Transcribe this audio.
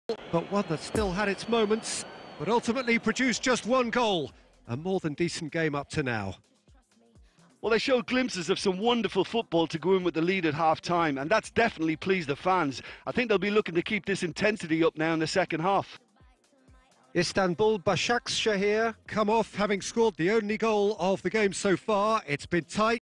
but one that still had its moments, but ultimately produced just one goal. A more than decent game up to now. Well, they showed glimpses of some wonderful football to go in with the lead at half-time, and that's definitely pleased the fans. I think they'll be looking to keep this intensity up now in the second half. Istanbul Başakşehir come off having scored the only goal of the game so far. It's been tight.